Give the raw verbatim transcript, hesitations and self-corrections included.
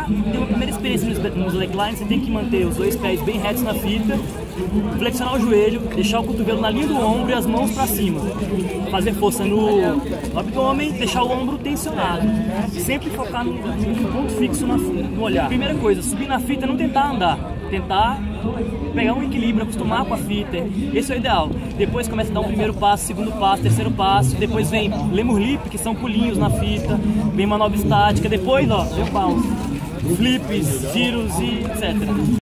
ter uma primeira experiência nos slacklines, você tem que manter os dois pés bem retos na fita, flexionar o joelho, deixar o cotovelo na linha do ombro e as mãos para cima. Fazer força no, no abdômen, deixar o ombro tensionado. Sempre focar no, no ponto fixo na, no olhar. Primeira coisa, subir na fita, não tentar andar. Tentar pegar um equilíbrio, acostumar com a fita. Esse é o ideal. Depois começa a dar um primeiro passo, segundo passo, terceiro passo. Depois vem lemur lip, que são pulinhos na fita. Vem manobra estática. Depois, ó, vem o bounce. Flips, giros e etcétera.